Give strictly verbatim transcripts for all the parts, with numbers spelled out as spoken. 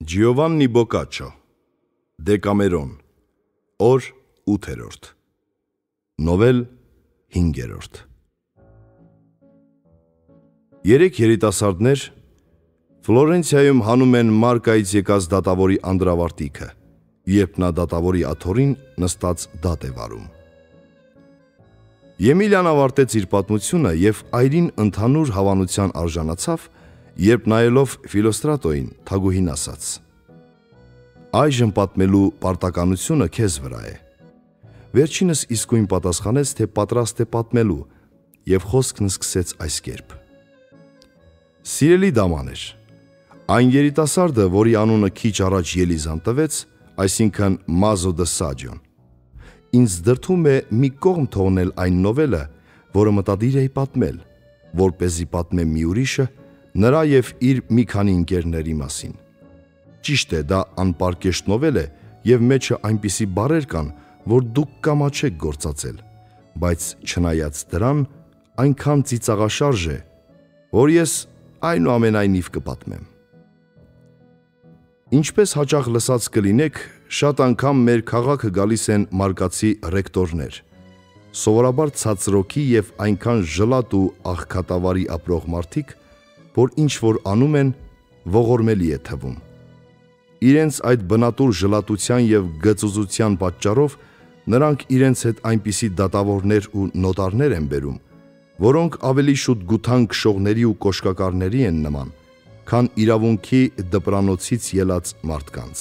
Giovanni Boccaccio, Դեկամերոն, օր ութերորդ, նովել հինգերորդ։ Երեք երիտասարդներ Ֆլորենցիայում հանում են Մարկայից եկած դատավորի անդրավարտիքը, երբ նա դատավորի աթոռին նստած դատ է վարում։ Եմիլիան ավարտեց իր պատմությունը և այրին ընդհանուր հավանության արժանացավ, երբ նայելով Ֆիլոստրատոյին թագուհին ասաց. «Այժմ պատմելու պարտականությունը քեզ վրա է»։ Վերջինս իսկույն պատասխանեց, թե պատրաստ է պատմելու, և խոսքն սկսեց այս կերպ. «Սիրելի դամաներ, այն երիտասարդը, որի անունը քիչ առաջ Ելիզան տվեց, այսինքն Մազո դը Սաջոն, ինձ դրդում է մի կողմ թողնել այն նովելը, որը մտադիր էի պատմել, որպեսզի պատմեմ մի ուրիշը, նրա և իր մի քանի ընկերների մասին։ Ճիշտ է, դա անպարկեշտ նովել է և մեջը այնպիսի բառեր կան, որ դուք կամաչեք գործածել, բայց չնայած դրան, այնքան ծիծաղաշարժ է, որ ես այնուամենայնիվ կպատմեմ։ Ինչպես հաճախ լսած կլինեք, շատ անգամ մեր քաղաքը գալիս են մարկացի ռեկտորներ, սովորաբար ցածրոքի և այնքան ժլատ ու աղքատավարի ապրող մարդիկ, որ ինչ-որ անում են, ողորմելի է թվում։ Իրենց այդ բնատուր ժլատության և գծուզության պատճառով նրանք իրենց հետ այնպիսի դատավորներ ու նոտարներ են բերում, որոնք ավելի շուտ գութան քշողների ու կոշկակարների են նման, քան իրավունքի դպրանոցից ելած մարդկանց։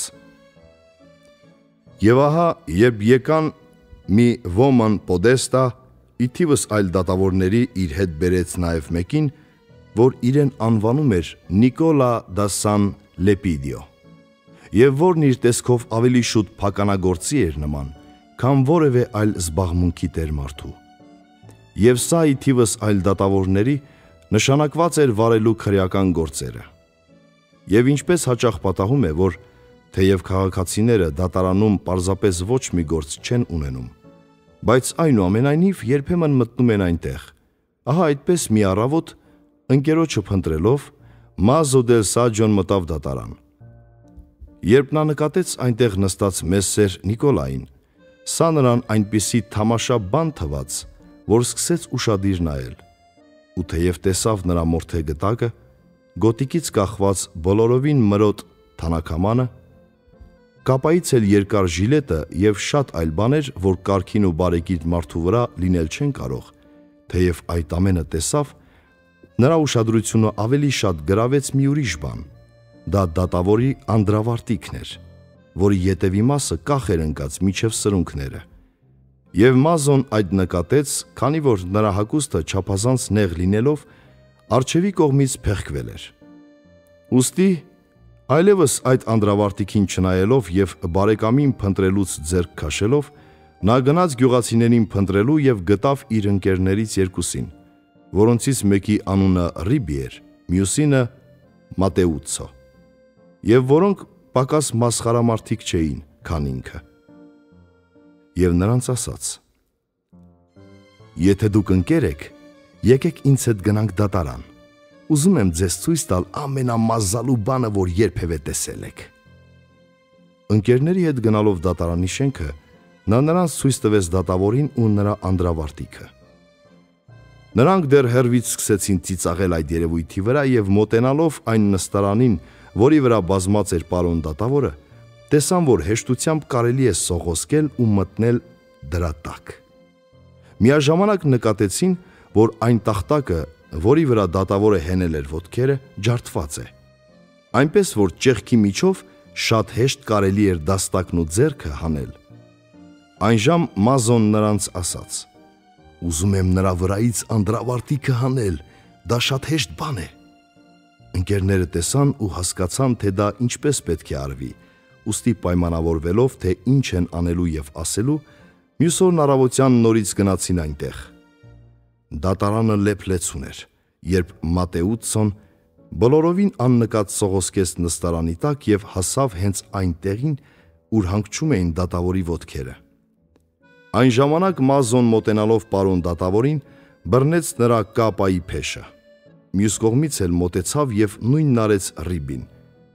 Եվ ահա, երբ եկան մի ոման պոդեստա, ի թիվս այլ դատավորների իր հետ բերեց նաև մեկին, որ իրեն անվանում էր Նիկոլա դա Սան Լեպիդիո, և որն իր տեսքով ավելի շուտ փականագործի էր նման, քան որևէ այլ զբաղմունքի տեր մարդու։ Եվ սա ի թիվս այլ դատավորների նշանակված էր վարելու քրեական գործերը։ Եվ ինչպես հաճախ պատահում է, որ թեև քաղաքացիները դատարանում պարզապես ոչ մի գործ չեն ունենում, բայց այնուամենայնիվ երբեմն մտնում են այնտեղ, ահա այդպես մի առավոտ ընկերոջը փնտրելով, Մազո դել Սաջոն մտավ դատարան։ Երբ նա նկատեց այնտեղ նստած Մեսսեր Նիկոլային, սա նրան այնպիսի թամաշա բան թվաց, որ սկսեց ուշադիր նայել, ու թեև տեսավ նրա մորթե գտակը, գոտիկից կախված բոլորովին մրոտ թանաքամանը, կապայից էլ երկար ժիլետը և շատ այլ բաներ, որ կարգին ու բարեկիր մարդու վրա լինել չեն կարող, թեև այդ ամենը տեսավ, նրա ուշադրությունը ավելի շատ գրավեց մի ուրիշ բան, դա դատավորի անդրավարտիքն էր, որի ետևի մասը կախ էր ընկած մինչև սրունքները, և Մազոն այդ նկատեց, քանի որ նրա հագուստը չափազանց նեղ լինելով, առջևի կողմից փեղկվել էր։ Ուստի, այլևս այդ անդրավարտիքին չնայելով և բարեկամին փնտրելուց ձեռք քաշելով, նա գնաց գյուղացիներին փնտրելու և գտավ իր ընկերներից երկուսին, որոնցից մեկի անունը Ռիբի էր, մյուսինը Մատեուցո, և որոնք պակաս մասխարամարտիկ չէին, քան ինքը։ Եվ նրանց ասաց. «Եթե դուք ընկեր եք, եկեք ինձ հետ գնանք դատարան, ուզում եմ ձեզ ցույց տալ ամենամազալու բանը, որ երբևէ տեսել եք»։ Ընկերների հետ գնալով դատարանի շենքը, նա նրանց ցույց տվեց դատավորին ու նրա անդրավարտիքը։ Նրանք դեռ հեռվից սկսեցին ծիծաղել այդ երևույթի վրա և մոտենալով այն նստարանին, որի վրա բազմած էր պարոն դատավորը, տեսան, որ հեշտությամբ կարելի է սողոսկել ու մտնել դրա տակ։ Միաժամանակ նկատեցին, որ այն տախտակը, որի վրա դատավորը հենել էր ոտքերը, ջարդված է, այնպես որ ճեղքի միջով շատ հեշտ կարելի էր դաստակն ու ձեռքը հանել։ Այնժամ Մազոն նրանց ասաց. «Ուզում եմ նրա վրայից անդրավարտիքը հանել, դա շատ հեշտ բան է»։ Ընկերները տեսան ու հասկացան, թե դա ինչպես պետք է արվի, ուստի պայմանավորվելով, թե ինչ են անելու և ասելու, մյուս օրն առավոտյան նորից գնացին այնտեղ։ Դատարանը լեփ-լեցուն էր, երբ Մատեուցոն բոլորովին աննկատ սողոսկեց նստարանի տակ և հասավ հենց այն տեղին, ուր հանգչում էին դատավորի ոտքերը։ Այն ժամանակ Մազոն մոտենալով պարոն դատավորին, բռնեց նրա կապայի փեշը, մյուս կողմից էլ մոտեցավ և նույնն արեց Ռիբին,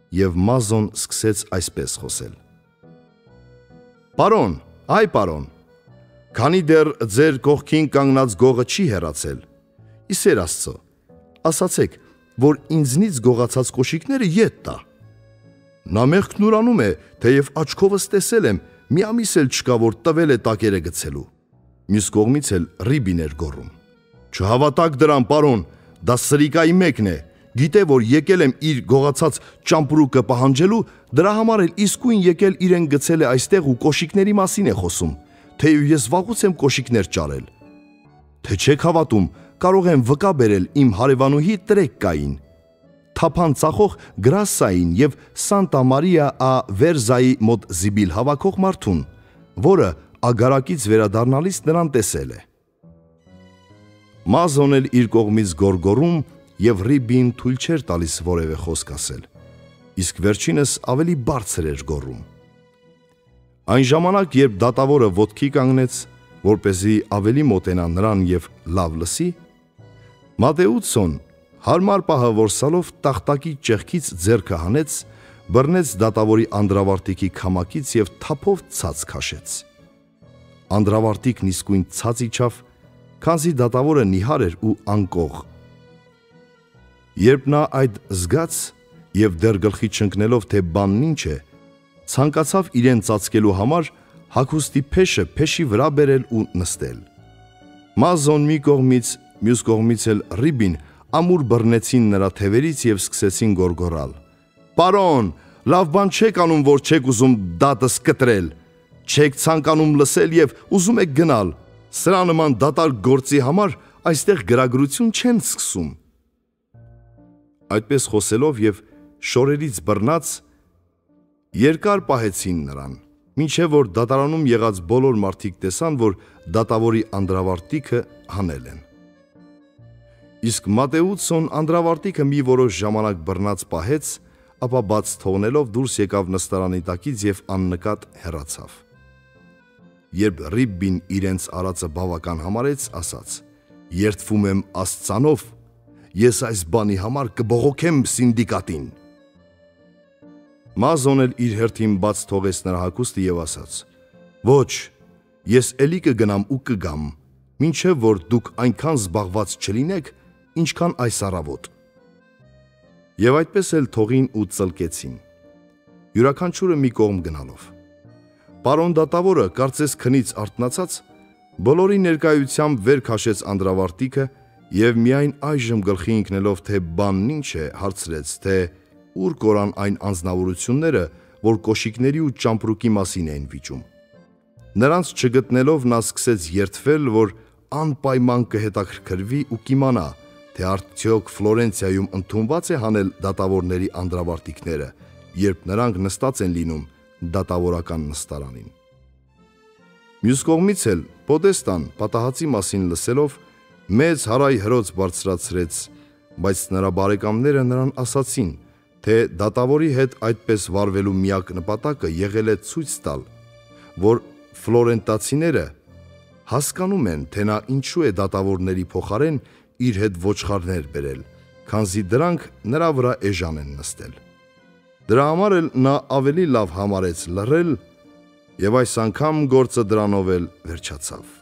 եւ Մազոն սկսեց այսպես խոսել. «Պարոն, այ պարոն, քանի դեռ ձեր կողքին կանգնած գողը չի հեռացել, ի սեր Աստծո, ասացեք, որ ինձնից գողացած կոշիկները ետ տա։ Նա մեղքն ուրանում է, թեև աչքովս տեսել եմ, մի ամիս էլ չկա, որ տվել է տակերը գցելու»։ Մյուս կողմից էլ Ռիբին էր գոռում. «Չհավատաք դրան, պարոն, դա սրիկայի մեկն է, գիտե, որ եկել եմ իր գողացած ճամպրուկը պահանջելու, դրա համար էլ իսկույն եկել իրեն գցել է այստեղ ու կոշիկների մասին է խոսում, թեև ես վաղուց եմ կոշիկներ ճարել։ Թե չեք հավատում, կարող եմ վկա բերել իմ հարևանուհի Տրեկկային, թափան ծախող Գրասային եւ Սանտա Մարիա ա Վերզայի մոտ զիբիլ հավաքող մարդուն, որը ագարակից վերադառնալիս նրան տեսել է»։ Մազոն էլ իր կողմից գոռգոռում եւ Ռիբին թույլ չէր տալիս որևէ խոսք ասել, իսկ վերջինս ավելի բարձր էր գոռում։ Այն ժամանակ, երբ դատավորը ոտքի կանգնեց, որպեսզի ավելի մոտենա նրան եւ լավ լսի, Մատեուցոն հարմար պահը որսալով տախտակի ճեղքից ձեռքը հանեց, բռնեց դատավորի անդրավարտիքի քամակից եւ թափով ցած քաշեց։ Անդրավարտիքն իսկույն ցած իջավ, քանզի դատավորը նիհար էր ու անկող։ Երբ նա այդ զգաց եւ դեռ գլխի չընկնելով, թե բանն ինչ է, ցանկացավ իրեն ծածկելու համար հագուստի փեշը փեշի վրա բերել ու նստել։ Մազոն մի կողմից, մյուս կողմից էլ Ռիբին ամուր բռնեցին նրա թևերից եւ սկսեցին գոռգոռալ. «Պարոն, լավ բան չեք անում, որ չեք ուզում դատս կտրել, չեք ցանկանում լսել եւ ուզում եք գնալ։ Սրա նման դատարկ գործի համար այստեղ գրագրություն չեն սկսում»։ Այդպես խոսելով եւ շորերից բռնած երկար պահեցին նրան, մինչև որ դատարանում եղած բոլոր մարդիկ տեսան, որ դատավորի անդրավարտիքը հանել են։ Իսկ Մատեուցոն անդրավարտիքը մի որոշ ժամանակ բռնած պահեց, ապա բաց թողնելով դուրս եկավ նստարանի տակից եւ աննկատ հեռացավ։ Երբ Ռիբին իրենց արածը բավական համարեց, ասաց. «Երդվում եմ Աստծանով, ես այս բանի համար կբողոքեմ սինդիկատին»։ Մազոն էլ իր հերթին բաց թողեց նրա հագուստը եւ ասաց. «Ոչ, ես էլի կգնամ ու կգամ, մինչև որ դուք այնքան զբաղված չլինեք, ինչքան այս առավոտ»։ Եվ այդպես էլ թողին ու ծլկեցին, յուրաքանչյուրը մի կողմ գնալով։ Պարոն դատավորը, կարծես քնից արթնացած, բոլորի ներկայությամբ վեր քաշեց անդրավարտիքը եւ միայն այժմ գլխի ընկնելով, թե բանն ինչ է, հարցրեց, թե ուր կորան այն անձնավորությունները, որ կոշիկների ու ճամպրուկի մասին էին վիճում։ Նրանց չգտնելով նա սկսեց երդվել, որ անպայման կհետաքրքրվի ու կիմանա, թե արդյոք Ֆլորենցիայում ընդունված է հանել դատավորների անդրավարտիքները, երբ նրանք նստած են լինում դատավորական նստարանին։ Մյուս կողմից էլ Պոդեստան պատահածի մասին լսելով մեծ հարայ հրոց բարձրացրեց, բայց նրա բարեկամները նրան ասացին, թե դատավորի հետ այդպես վարվելու միակ նպատակը եղել է ցույց տալ, որ ֆլորենտացիները հասկանում են, թե նա ինչու է դատավորների փոխարեն իր հետ ոչխարներ բերել, քանզի դրանք նրա վրա էժան են նստել։ Դրա համար էլ նա ավելի լավ համարեց լռել, եւ այս անգամ գործը դրանով էլ վերջացավ։